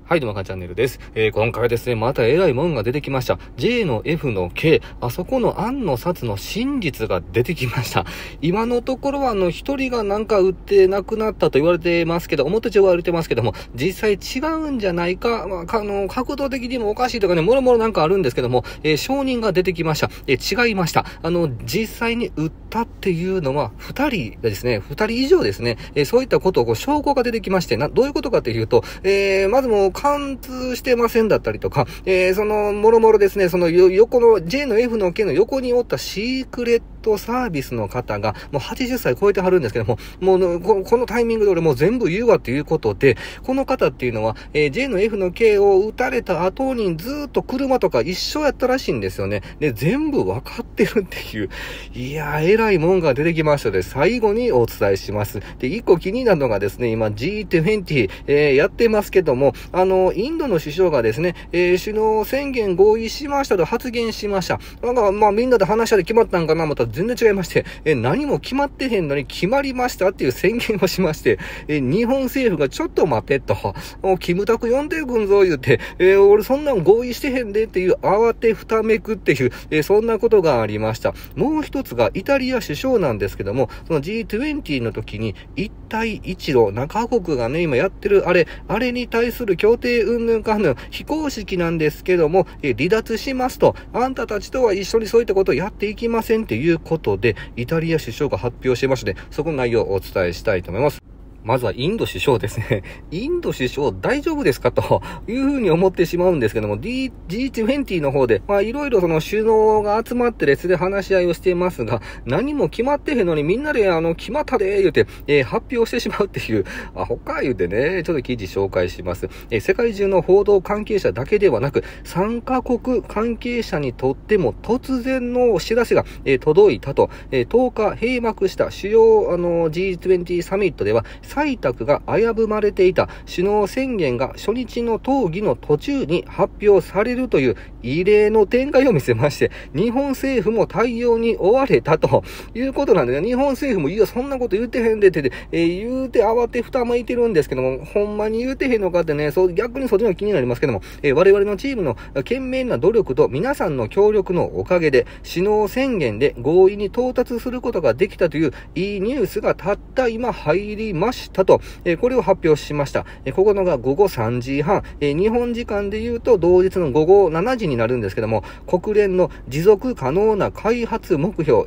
はい、どうもかチャンネルです。今回はですね、また偉いもんが出てきました。J の F の K、あそこの案の札の真実が出てきました。今のところは一人がなんか売ってなくなったと言われてますけど、表上は言われてますけども、実際違うんじゃないか、角度的にもおかしいとかね、もろもろなんかあるんですけども、証人が出てきました。違いました。実際に売ったっていうのは、二人ですね、二人以上ですね、そういったことを証拠が出てきまして、どういうことかというと、まずもう貫通してませんだったりとか、もろもろですね、横の J の F の K の横におったシークレットサービスの方が、もう80歳超えてはるんですけども、もうこのタイミングで俺もう全部言うわということで、この方っていうのは、J の F の K を撃たれた後にずーっと車とか一緒やったらしいんですよね。で、全部わかってるっていう、いやー、偉いもんが出てきましたので、最後にお伝えします。で、一個気になるのがですね、今 G20、やってますけども、インドの首相がですね、首脳宣言合意しましたと発言しました。なんか、みんなで話し合って決まったんかなまた全然違いまして、何も決まってへんのに決まりましたっていう宣言をしまして、日本政府がちょっと待てと、キムタク呼んでくんぞ言うて、俺そんなん合意してへんでっていう慌てふためくっていう、そんなことがありました。もう一つがイタリア首相なんですけども、その G20 の時に一帯一路、中国がね、今やってるあれに対する協定云々かんぬん非公式なんですけども、離脱しますと、あんたたちとは一緒にそういったことをやっていきませんということで、イタリア首相が発表してまして、そこの内容をお伝えしたいと思います。まずはインド首相ですね。インド首相大丈夫ですかというふうに思ってしまうんですけども、G20 の方で、いろいろその首脳が集まって列で話し合いをしていますが、何も決まってへんのにみんなで決まったで言うて、発表してしまうっていう、他言うてね、ちょっと記事紹介します。世界中の報道関係者だけではなく、参加国関係者にとっても突然のお知らせが、届いたと、10日閉幕した主要G20 サミットでは、採択が危ぶまれていた首脳宣言が初日の討議の途中に発表されるという異例の展開を見せまして、日本政府も対応に追われたということなんでね、日本政府もいやそんなこと言ってへんでって、言うて慌てふためいてるんですけども、ほんまに言うてへんのかってね、逆にそっちの気になりますけども、我々のチームの懸命な努力と皆さんの協力のおかげで首脳宣言で合意に到達することができたといういいニュースがたった今入りましたと、これを発表しました。9日午後3時半、日本時間で言うと同日の午後7時になるんですけども、国連の持続可能な開発目標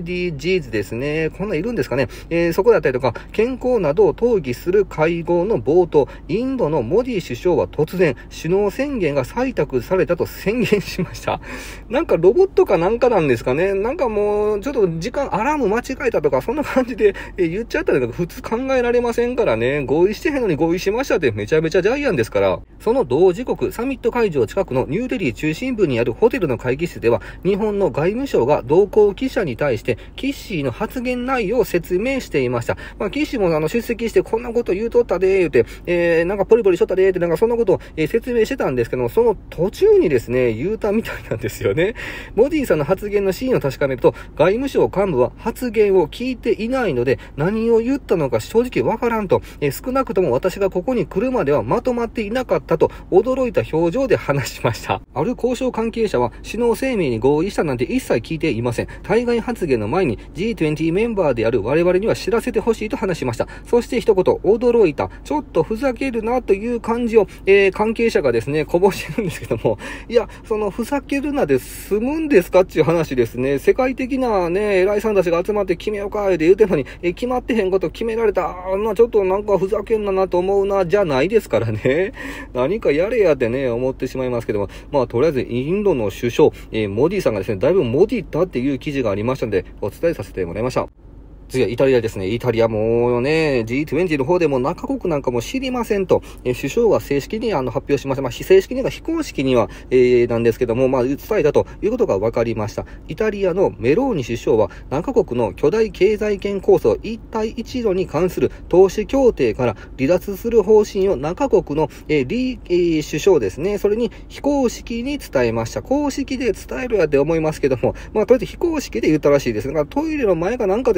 SDGs ですね。こんなんいるんですかね。そこだったりとか、健康などを討議する会合の冒頭、インドのモディ首相は突然、首脳宣言が採択されたと宣言しました。なんかロボットかなんかなんですかね。なんかもう、ちょっと時間アラーム間違えたとか、そんな感じで、言っちゃったのが普通考えられませんからね。合意してへんのに合意しましたってめちゃめちゃジャイアンですから。その同時刻、サミット会場近くのニューデリー中心部にあるホテルの会議室では、日本の外務省が同行記者に対して、キッシーの発言内容を説明していました。キッシーも出席してこんなこと言うとったで、言うて、なんかポリポリしとったで、ってなんかそんなことを、説明してたんですけども、その途中にですね、言うたみたいなんですよね。モディさんの発言の真意を確かめると、外務省幹部は発言を聞いていないので、何を言ったのか正直わからんと、少なくとも私がここに来るまではまとまっていなかったと驚いた表情で話しました。ある交渉関係者は首脳声明に合意したなんて一切聞いていません。対外発言の前に G20 メンバーである我々には知らせてほしいと話しました。そして一言驚いた。ちょっとふざけるなという感じを、関係者がですね、こぼしてるんですけども、いや、そのふざけるなで済むんですかっていう話ですね。世界的なね、偉いさんたちが集まって決めようかって言うてんのに、決まってへんこと決められた。ちょっとなんかふざけんなと思うな、じゃないですからね。何かやれやってね、思ってしまいますけども、とりあえずインドの首相、モディさんがですね、だいぶモディったっていう記事がありましたので、お伝えさせてもらいました。次はイタリアですね。イタリアもね、G20 の方でも中国なんかも知りませんと、首相は正式に発表しました。正式には非公式には、なんですけども、伝えたということが分かりました。イタリアのメローニ首相は中国の巨大経済圏構想一帯一路に関する投資協定から離脱する方針を中国の、李、首相ですね。それに非公式に伝えました。公式で伝えるやって思いますけども、とりあえず非公式で言ったらしいですが、トイレの前かなんかでなんか喋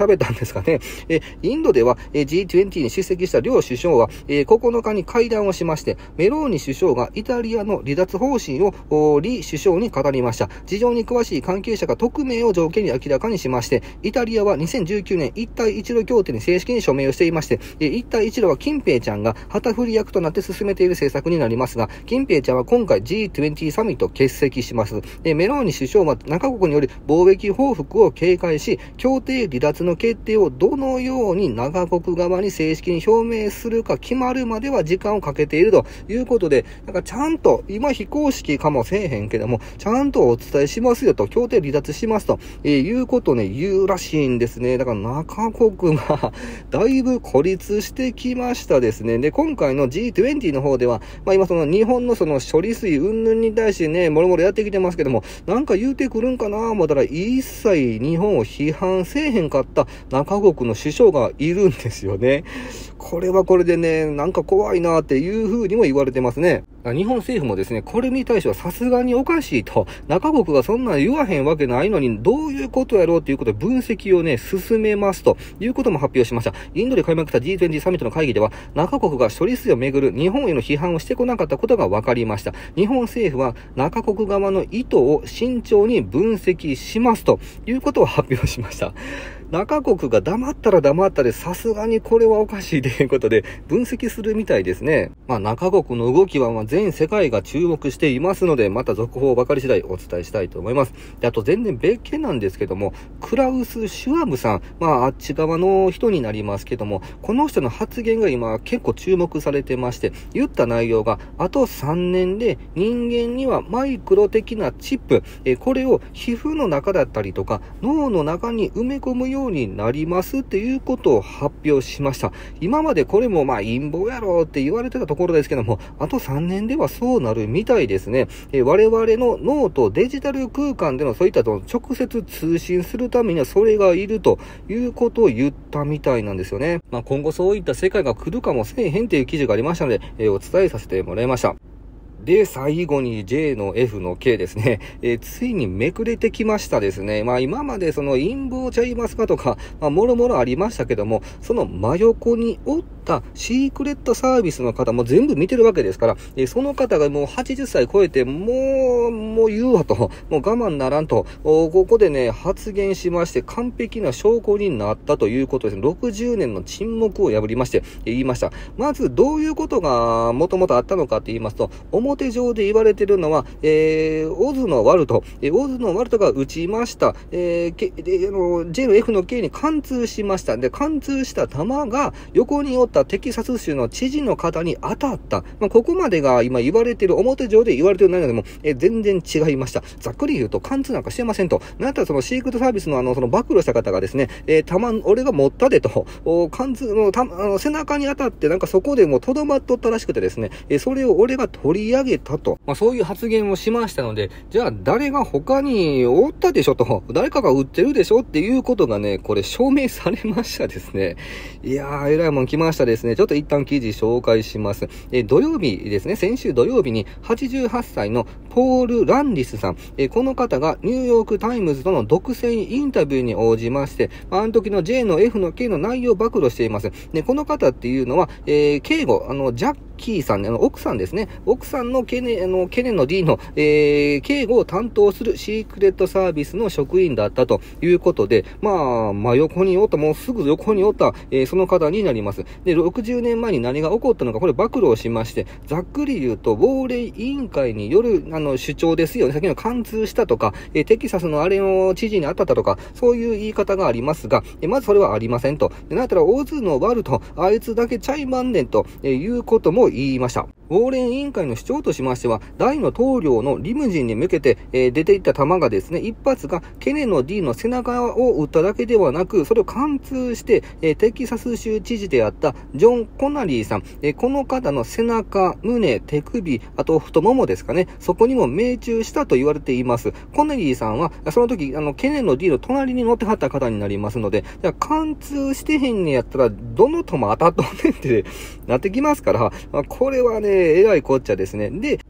べたんですかね。インドでは、G20 に出席した両首相は、9日に会談をしまして、メローニ首相がイタリアの離脱方針を李首相に語りました。事情に詳しい関係者が匿名を条件に明らかにしまして、イタリアは2019年一帯一路協定に正式に署名をしていまして、一帯一路は金平ちゃんが旗振り役となって進めている政策になりますが、金平ちゃんは今回 G20 サミットを欠席します。メローニ首相は中国による貿易報復を警戒し、協定離脱の決定をどのように中国側に正式に表明するか決まるまでは時間をかけているということで、なんかちゃんと、今非公式かもせえへんけども、ちゃんとお伝えしますよと、協定離脱しますと、いうことをね、言うらしいんですね。だから中国がだいぶ孤立してきましたですね。で、今回の G20 の方では、今その日本のその処理水云々に対してね、もろもろやってきてますけども、なんか言うてくるんかな思ったら、一切日本を批判せえへんかった中国の首相がいるんですよね。これはこれでね、なんか怖いなっていう風にも言われてますね。日本政府もですね、これに対してはさすがにおかしいと、中国がそんな言わへんわけないのに、どういうことやろうということで分析をね、進めますということも発表しました。インドで開幕した G20 サミットの会議では、中国が処理水をめぐる日本への批判をしてこなかったことが分かりました。日本政府は中国側の意図を慎重に分析しますということを発表しました。中国が黙ったら黙ったで、さすがにこれはおかしいということで分析するみたいですね。中国の動きは全世界が注目していますので、また続報を分かり次第お伝えしたいと思います。で、あと全然別件なんですけども、クラウス・シュワブさん、あっち側の人になりますけども、この人の発言が今結構注目されてまして、言った内容が、あと3年で人間にはマイクロ的なチップ、これを皮膚の中だったりとか脳の中に埋め込むようになりますっていうことを発表しました。今までこれも陰謀やろって言われてたところですけども、あと3年ではそうなるみたいですね。我々の脳とデジタル空間でのそういったと直接通信するためにはそれがいるということを言ったみたいなんですよね。今後そういった世界が来るかもしれへんっていう記事がありましたので、お伝えさせてもらいました。で、最後に J の F の K ですね。ついにめくれてきましたですね。今までその陰謀ちゃいますかとか、もろもろありましたけども、その真横におったシークレットサービスの方も全部見てるわけですから、その方がもう80歳超えて、もう言うわと、もう我慢ならんと、ここでね、発言しまして、完璧な証拠になったということですね。60年の沈黙を破りまして、言いました。まず、どういうことがもともとあったのかって言いますと、表上で言われているのは、オズのワルト、オズのワルトが撃ちました。J の F の K に貫通しました。で、貫通した弾が横におったテキサス州の知事の方に当たった。ここまでが今言われている、表上で言われている内容でも、全然違いました。ざっくり言うと貫通なんかしてませんと。なんたらそのシークレットサービスのその暴露した方がですね、俺が持ったでと、貫通の背中に当たってなんかそこでもうとどまっとったらしくてですね、それを俺が取り上げたと。そういう発言をしましたので、じゃあ誰が他におったでしょと、誰かが撃ってるでしょっていうことがね、これ証明されましたですね。いやー、えらいもん来ましたですね。ちょっと一旦記事紹介します。土曜日ですね、先週土曜日に88歳のポール・ランディスさん、この方がニューヨークタイムズとの独占インタビューに応じまして、あの時の J の F の K の内容を暴露しています。で、この方っていうのは、警護、ジャッキーさん、奥さんですね。奥さんのケネの D の、警護を担当するシークレットサービスの職員だったということで、横におった、もうすぐ横におった、その方になります。で、60年前に何が起こったのか、これ暴露をしまして、ざっくり言うと、亡霊委員会による、主張ですよね。先の貫通したとか、テキサスのあれの知事に当たったとか、そういう言い方がありますが、まずそれはありませんと。で、なんやったら、オズのワルと、あいつだけちゃいまんねんと、いうことも言いました。ウォーレン委員会の主張としましては、大の棟梁のリムジンに向けて、出ていった弾がですね、一発がケネの D の背中を撃っただけではなく、それを貫通して、テキサス州知事であったジョン・コナリーさん、この方の背中、胸、手首、あと太ももですかね、そこにも命中したと言われています。コナリーさんは、その時、ケネの D の隣に乗ってはった方になりますので、じゃあ貫通してへんねやったら、どの弾当たっとんねんってなってきますから、これはね、えらいこっちゃですね。で、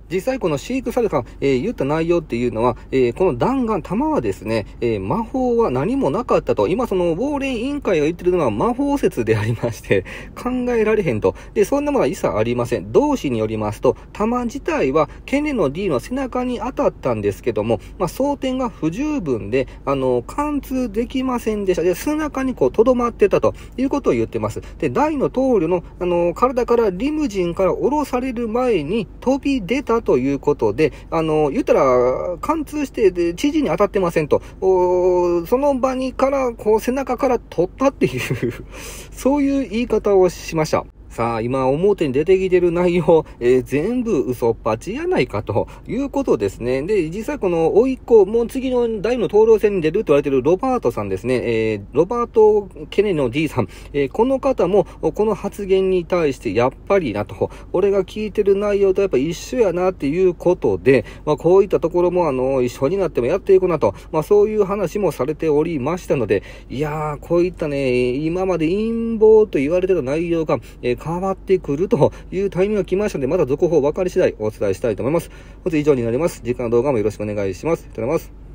実際この飼育された、言った内容っていうのは、この弾丸、弾はですね、魔法は何もなかったと。今そのウォーレン委員会が言ってるのは魔法説でありまして、考えられへんと。で、そんなものは一切ありません。同志によりますと、弾自体はケネの D の背中に当たったんですけども、装填が不十分で、貫通できませんでした。で、背中にこう、留まってたということを言ってます。で、大の棟梁の、体からリムジンから降ろされる前に飛び出たということで、言ったら、貫通して、で、知事に当たってませんと。その場にから、こう、背中から取ったっていうそういう言い方をしました。さあ、今表に出てきてる内容、全部嘘っぱちやないかということですね。で、実際この甥っ子、もう次の大の討論戦に出ると言われているロバートさんですね。ロバート・ケネの D さん。この方も、この発言に対してやっぱりなと、俺が聞いてる内容とやっぱ一緒やなっていうことで、こういったところも一緒になってもやっていくなと、そういう話もされておりましたので、いやー、こういったね、今まで陰謀と言われてた内容が、変わってくるというタイミングが来ましたので、また続報分かり次第お伝えしたいと思います。本日以上になります。次回の動画もよろしくお願いします。ありがとうございます。